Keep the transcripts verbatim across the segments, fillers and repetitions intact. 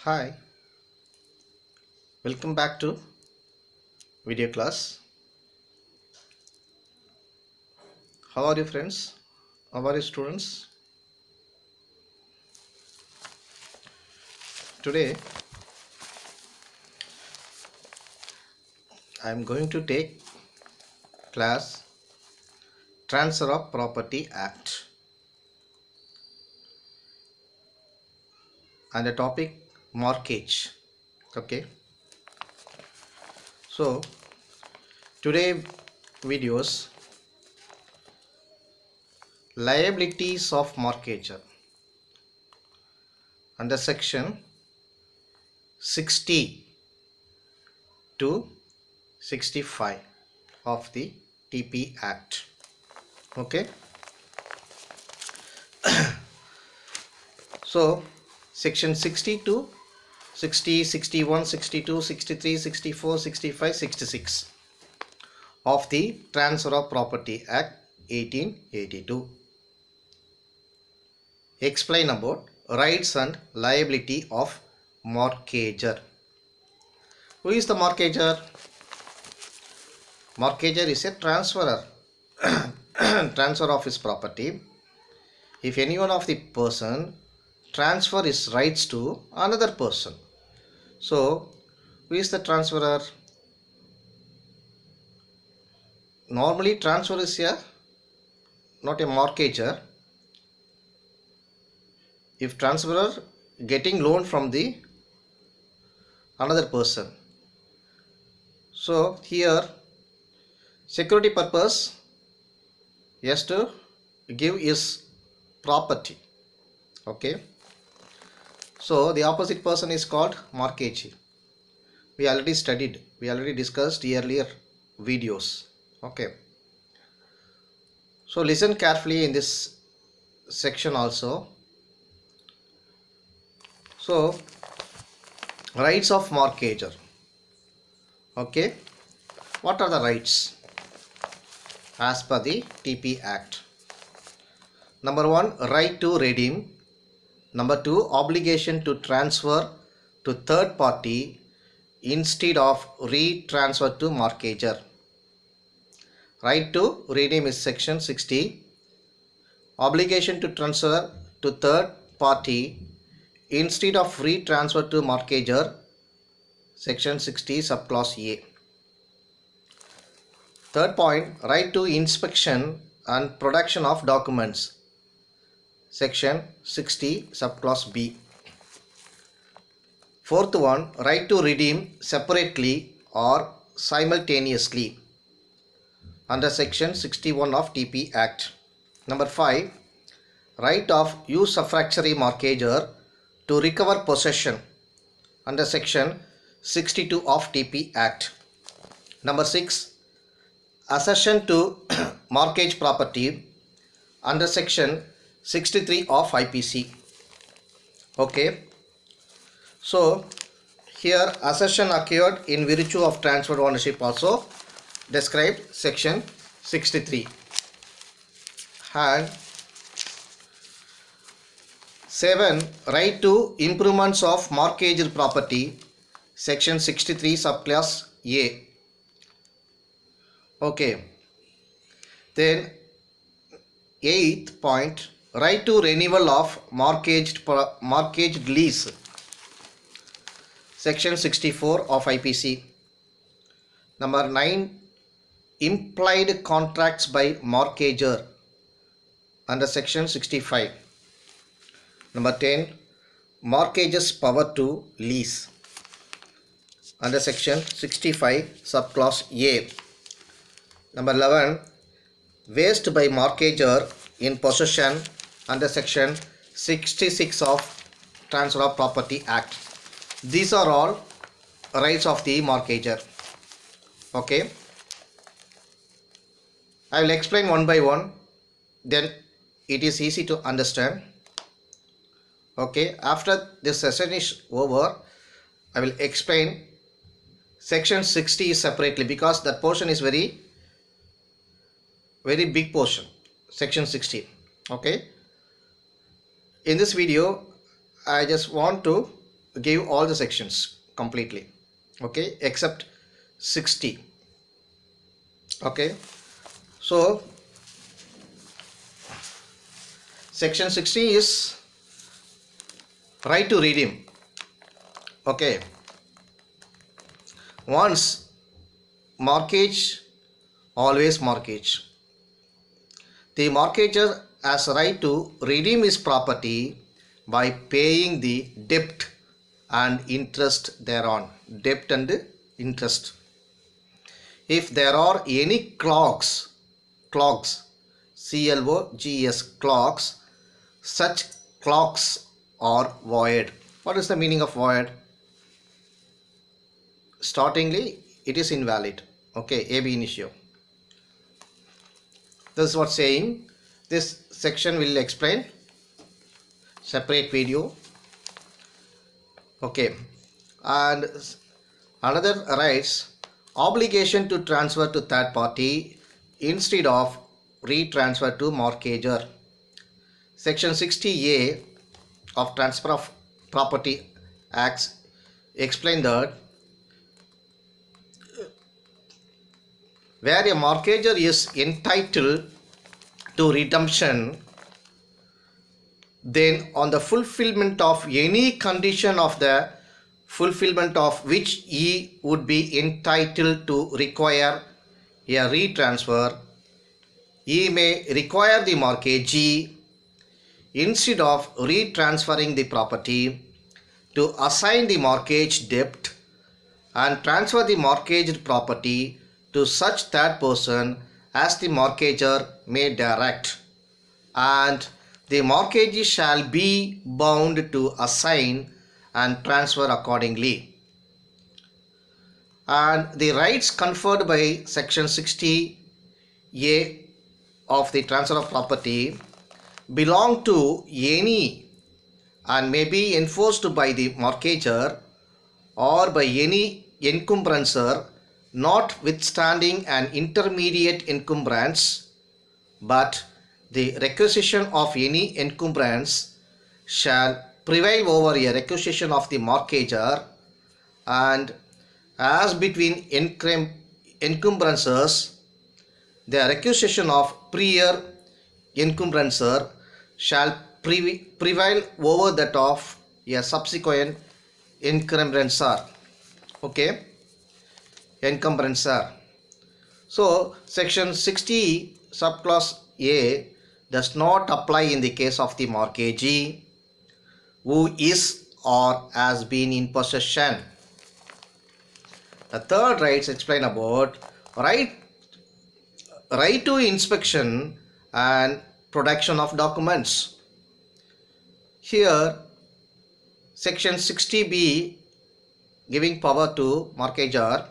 Hi, welcome back to video class. How are you friends? How are you students? Today I am going to take class Transfer of Property Act and the topic mortgage. Okay. So today videos liabilities of mortgager under section sixty to sixty-five of the T P Act. Okay. So section sixty to sixty, sixty-one, sixty-two, sixty-three, sixty-four, sixty-five, sixty-six of the Transfer of Property Act eighteen eighty-two explain about rights and liability of mortgager. Who is the mortgager? Mortgager is a transferor transfer of his property. If any one of the person transfer his rights to another person. So who is the transferor? Normally transfer is a not a mortgager. If transferor getting loan from the another person. So here security purpose he has to give his property. Okay. So the opposite person is called mortgagee. We already studied, we already discussed earlier videos. Okay. So listen carefully in this section also. So rights of mortgager. Okay. What are the rights as per the T P Act? Number one, right to redeem. Number two, obligation to transfer to third party instead of re-transfer to mortgager. Right to redeem is section sixty. Obligation to transfer to third party instead of re-transfer to mortgager, section sixty subclause A. Third point, right to inspection and production of documents, section sixty subclause B. Fourth one, right to redeem separately or simultaneously under section sixty-one of T P Act. Number five, right of usufructuary mortgager to recover possession under section sixty-two of T P Act. Number six, accession to mortgage property under section sixty-three of I P C. Okay. So here accession occurred in virtue of transferred ownership also described section sixty-three. And seven, right to improvements of mortgaged property, section sixty-three subclass A. Okay. Then eighth point, right to renewal of mortgaged mortgaged lease, section sixty-four of I P C. Number nine, implied contracts by mortgager under section sixty-five. Number ten, mortgage's power to lease under section sixty-five subclause A. Number eleven, waste by mortgager in possession under section sixty-six of Transfer of Property Act. These are all rights of the mortgager. Okay. I will explain one by one, then it is easy to understand. Okay. After this session is over, I will explain section sixty separately because that portion is very very big portion, section sixty. Okay. In this video I just want to give all the sections completely, okay, except sixty. Okay, so section sixty is right to redeem. Okay, once mortgage, always mortgage. The mortgager has a right to redeem his property by paying the debt and interest thereon. Debt and interest. If there are any clogs, clogs, C L O G S, clogs, such clogs are void. What is the meaning of void? Startingly, it is invalid. Okay, ab initio. This is what saying. This section will explain. Separate video. Okay, and another rights, obligation to transfer to third party instead of retransfer to mortgagor. Section sixty A of Transfer of Property Acts explain that where a mortgagor is entitled to redemption, then on the fulfillment of any condition of the fulfillment of which he would be entitled to require a retransfer, he may require the mortgagee, instead of retransferring the property, to assign the mortgage debt and transfer the mortgaged property to such third person as the mortgagor may direct, and the mortgagee shall be bound to assign and transfer accordingly. And the rights conferred by section sixty A of the transfer of property belong to any and may be enforced by the mortgagor or by any encumbrancer, notwithstanding an intermediate encumbrance, but the requisition of any encumbrance shall prevail over a requisition of the mortgagor, and as between encumbrances, the requisition of prior encumbrancer shall prevail over that of a subsequent encumbrancer. Okay, encumbrancer. So section sixty subclause A does not apply in the case of the mortgagee who is or has been in possession. The third rights explain about right right to inspection and production of documents. Here section sixty B giving power to mortgagor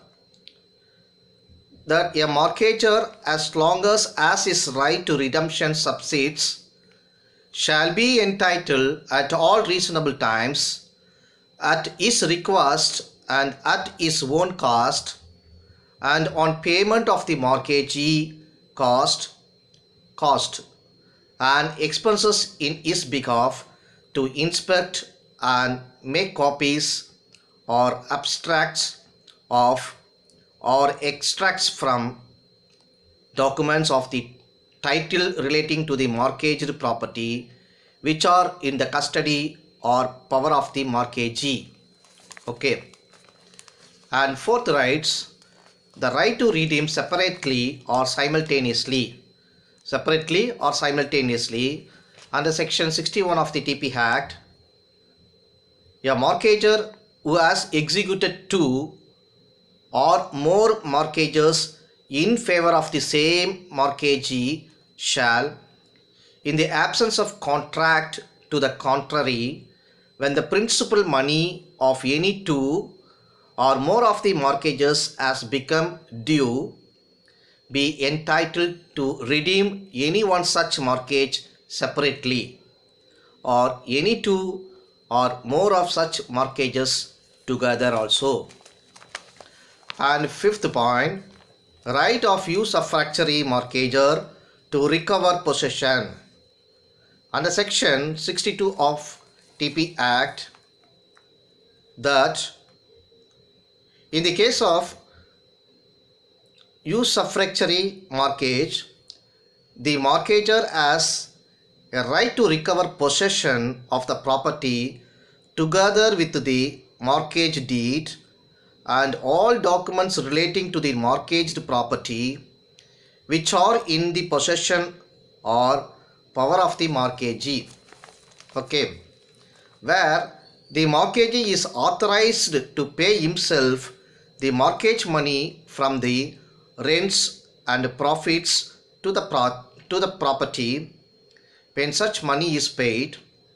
that a mortgagor, as long as as his right to redemption subsists, shall be entitled at all reasonable times, at his request and at his own cost, and on payment of the mortgagee cost, cost and expenses in his behalf, to inspect and make copies or abstracts of or extracts from documents of the title relating to the mortgaged property which are in the custody or power of the mortgagee. Okay. And fourth rights, the right to redeem separately or simultaneously. Separately or simultaneously under section sixty-one of the T P Act, a mortgagor who has executed two or more mortgages in favor of the same mortgagee shall, in the absence of contract to the contrary, when the principal money of any two or more of the mortgages has become due, be entitled to redeem any one such mortgage separately, or any two or more of such mortgages together also. And fifth point, right of usufructuary mortgagor to recover possession. Under section sixty-two of T P Act, that in the case of usufructuary mortgage, the mortgagor has a right to recover possession of the property together with the mortgage deed and all documents relating to the mortgaged property which are in the possession or power of the mortgagee. Okay, where the mortgagee is authorized to pay himself the mortgage money from the rents and profits to the pro to the property when such money is paid,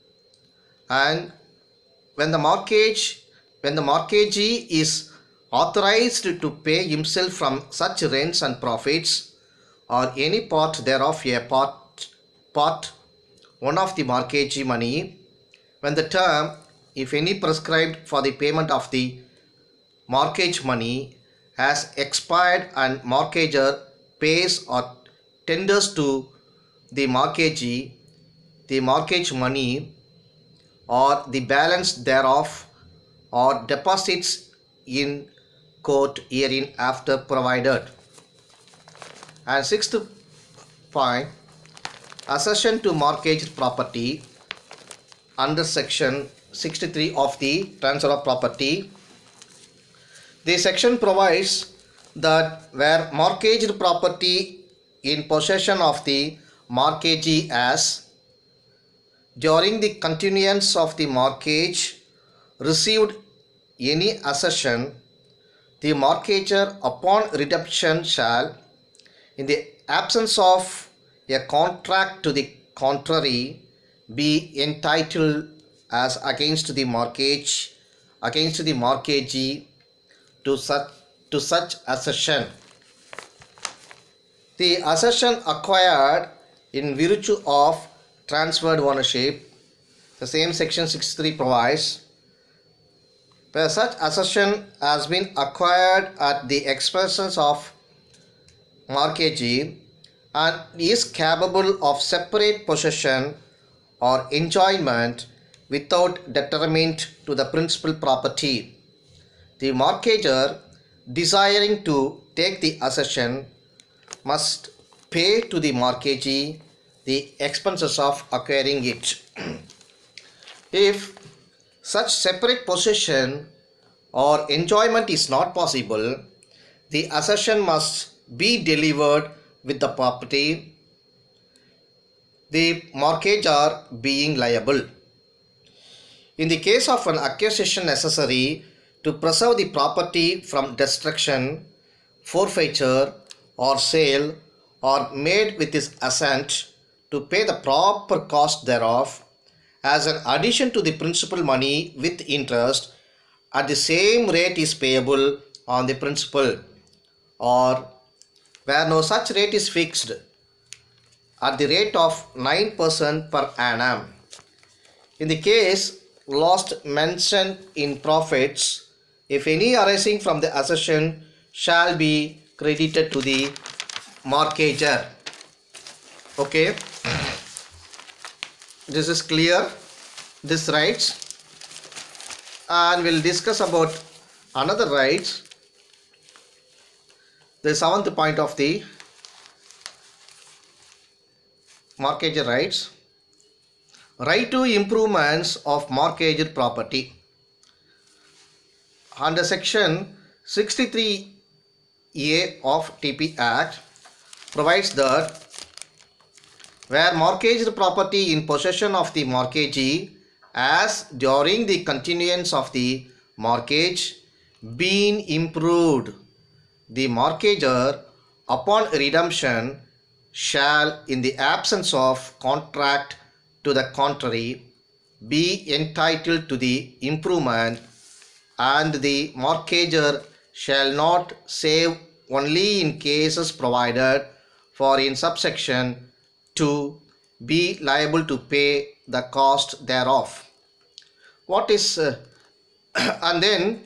and when the mortgage when the mortgagee is authorized to pay himself from such rents and profits or any part thereof a part part one of the mortgagee money when the term, if any, prescribed for the payment of the mortgage money has expired and mortgagor pays or tenders to the mortgagee the mortgage money or the balance thereof or deposits in court herein after provided. And sixth point, accession to mortgaged property under section sixty-three of the Transfer of Property. The section provides that where mortgaged property in possession of the mortgagee as during the continuance of the mortgage received any accession, the mortgagor upon redemption shall, in the absence of a contract to the contrary, be entitled as against the mortgage against the mortgagee to such to such accession. The accession acquired in virtue of transferred ownership, the same section sixty-three provides, where such accession has been acquired at the expenses of mortgagee and is capable of separate possession or enjoyment without detriment to the principal property. The mortgagor desiring to take the accession must pay to the mortgagee the expenses of acquiring it. If such separate possession or enjoyment is not possible, the accession must be delivered with the property, the mortgagor being liable. In the case of an acquisition necessary to preserve the property from destruction, forfeiture or sale, or made with his assent to pay the proper cost thereof as an addition to the principal money with interest at the same rate is payable on the principal, or where no such rate is fixed at the rate of nine percent per annum. In the case last mentioned in profits, if any arising from the accession shall be credited to the mortgagor. Okay, this is clear, this rights, and we'll discuss about another rights, the seventh point of the mortgagor rights. Right to improvements of mortgaged property. Under section sixty-three A of T P Act provides that where mortgaged property in possession of the mortgagee as during the continuance of the mortgage been improved, the mortgagor upon redemption shall, in the absence of contract to the contrary, be entitled to the improvement, and the mortgagor shall not save only in cases provided for in subsection two be liable to pay the cost thereof. What is uh, and then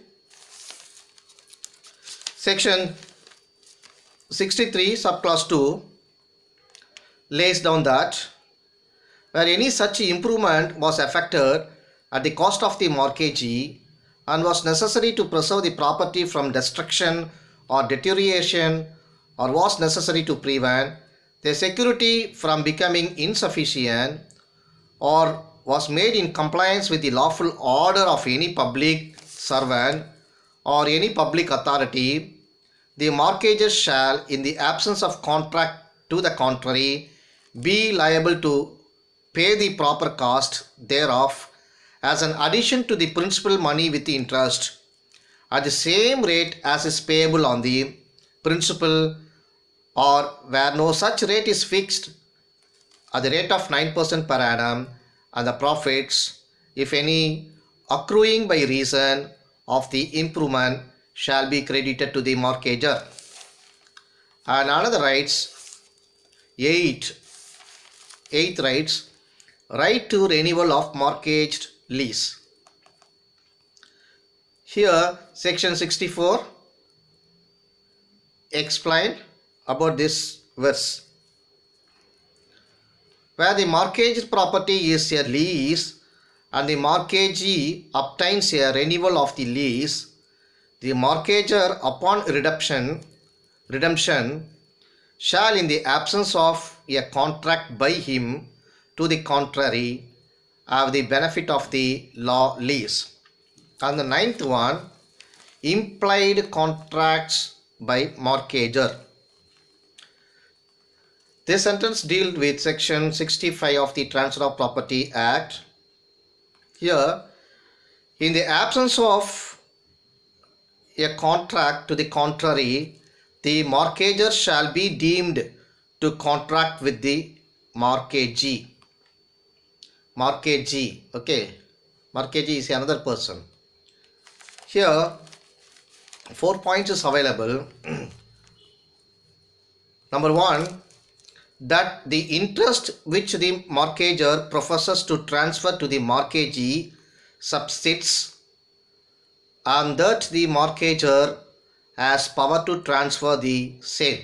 section sixty-three subclass two lays down that where any such improvement was effected at the cost of the mortgagee and was necessary to preserve the property from destruction or deterioration, or was necessary to prevent the security from becoming insufficient, or was made in compliance with the lawful order of any public servant or any public authority, the mortgagor shall, in the absence of contract to the contrary, be liable to pay the proper cost thereof as an addition to the principal money with interest at the same rate as is payable on the principal, or where no such rate is fixed, at the rate of nine percent per annum, and the profits, if any, accruing by reason of the improvement shall be credited to the mortgagor. And another rights, eight, eighth rights, right to renewal of mortgaged lease. Here section sixty-four explain about this verse. Where the mortgaged property is a lease and the mortgagee obtains a renewal of the lease, the mortgagor upon redemption, redemption shall, in the absence of a contract by him to the contrary, have the benefit of the law lease. And the ninth one, implied contracts by mortgagor. This sentence deals with section sixty-five of the Transfer of Property Act. Here, in the absence of a contract to the contrary, the mortgagor shall be deemed to contract with the mortgagee. Mortgagee, okay. Mortgagee is another person. Here, four points is available. Number one, that the interest which the mortgagor professes to transfer to the mortgagee subsists, and that the mortgagor has power to transfer the same.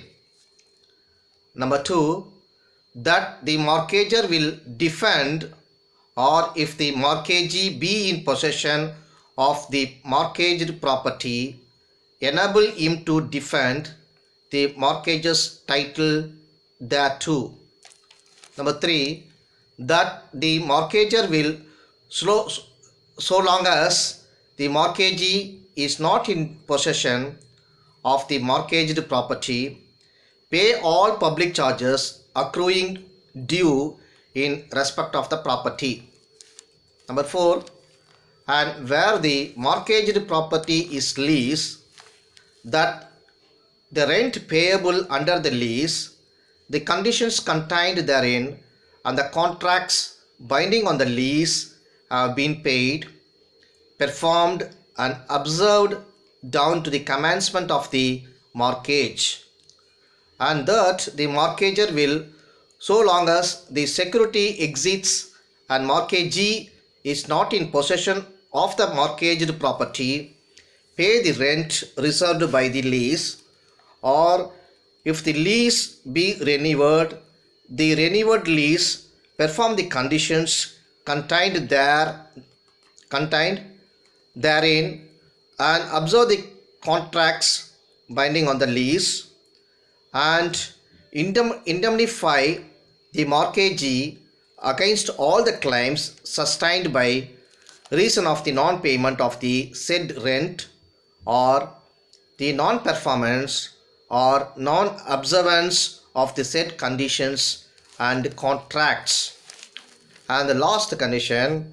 Number two, that the mortgagor will defend, or if the mortgagee be in possession of the mortgaged property, enable him to defend the mortgage's title thereto. Number three, that the mortgagor will, so, so long as the mortgagee is not in possession of the mortgaged property, pay all public charges accruing due in respect of the property. Number four, and where the mortgaged property is leased, that the rent payable under the lease, the conditions contained therein, and the contracts binding on the lease have been paid, performed, and observed down to the commencement of the mortgage, and that the mortgagor will, so long as the security exists and mortgagee is not in possession of the mortgaged property, pay the rent reserved by the lease, or if the lease be renewed, the renewed lease perform the conditions contained there, contained therein, and observe the contracts binding on the lease, and indemnify the mortgagee against all the claims sustained by reason of the non-payment of the said rent, or the non-performance or non-observance of the said conditions and contracts. And the last condition,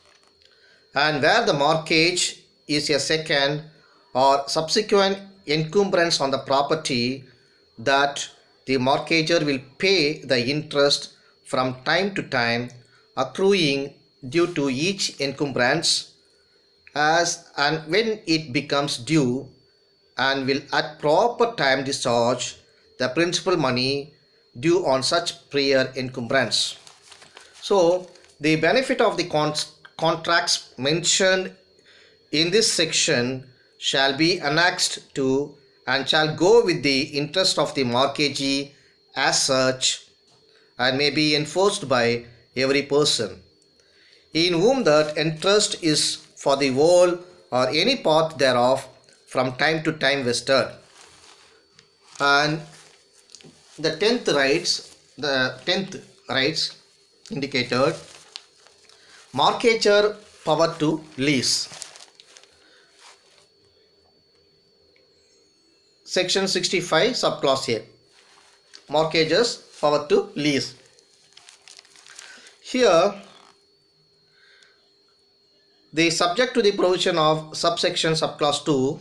and where the mortgage is a second or subsequent encumbrance on the property, that the mortgagor will pay the interest from time to time accruing due to each encumbrance, as and when it becomes due, and will at proper time discharge the principal money due on such prior encumbrance. So the benefit of the con contracts mentioned in this section shall be annexed to and shall go with the interest of the mortgagee as such, and may be enforced by every person in whom that interest is for the whole or any part thereof from time to time vested. And the tenth rights, the tenth rights indicated mortgagor power to lease. Section sixty-five subclause A, mortgagors power to lease. Here the subject to the provision of subsection subclause two,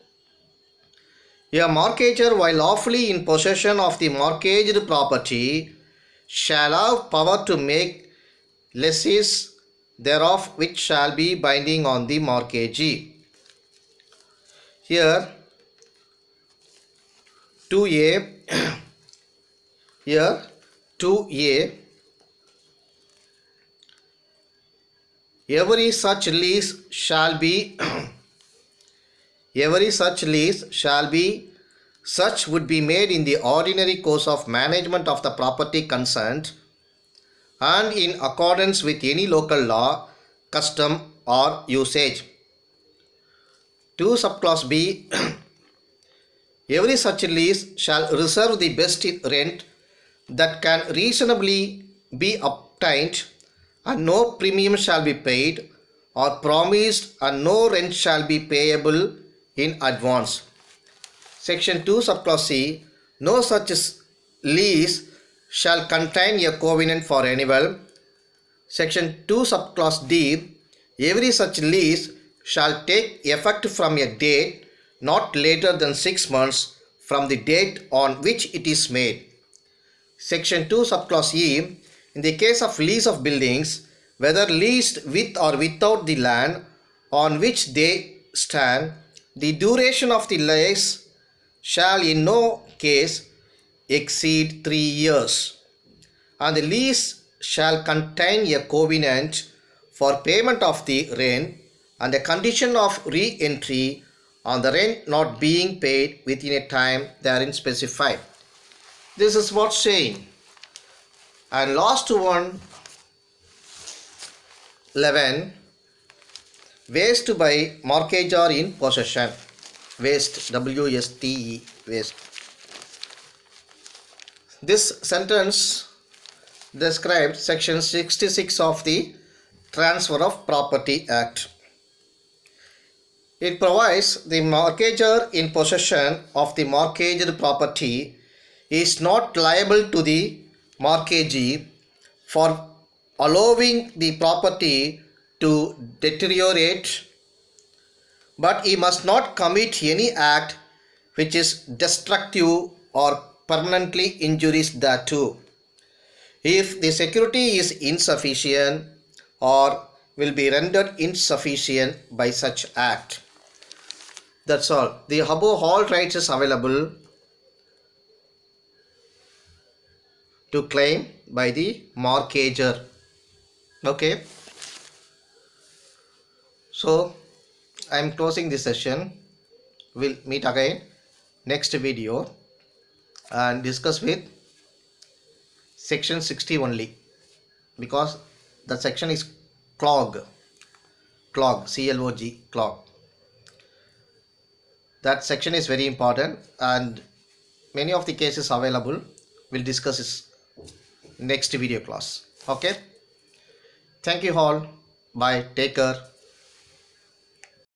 a mortgagor while lawfully in possession of the mortgaged property shall have power to make lessees thereof which shall be binding on the mortgagee. Here two A, here two A, every such lease shall be every such lease shall be such would be made in the ordinary course of management of the property concerned and in accordance with any local law, custom or usage. two subclause B, every such lease shall reserve the best rent that can reasonably be obtained, and no premium shall be paid or promised, and no rent shall be payable in advance. Section two subclause C, no such lease shall contain a covenant for renewal. Section two subclause D, every such lease shall take effect from a date not later than six months from the date on which it is made. Section two subclause E, in the case of lease of buildings, whether leased with or without the land on which they stand, the duration of the lease shall in no case exceed three years, and the lease shall contain a covenant for payment of the rent and a condition of re-entry on the rent not being paid within a time therein specified. This is what's saying. And last one, eleven, waste by mortgagor in possession. Waste, W S T E, waste. This sentence describes section sixty-six of the Transfer of Property Act. It provides the mortgagor in possession of the mortgaged property is not liable to the mortgagee for allowing the property to deteriorate, but he must not commit any act which is destructive or permanently injurious thereto, if the security is insufficient or will be rendered insufficient by such act. That's all. The above all rights is available to claim by the mortgagor. Okay. So I am closing this session. We'll meet again next video and discuss with section sixty only, because the section is clog. Clog, C L O G, clog. That section is very important and many of the cases available. We'll discuss this next video class. Okay. Thank you all. Bye. Take care.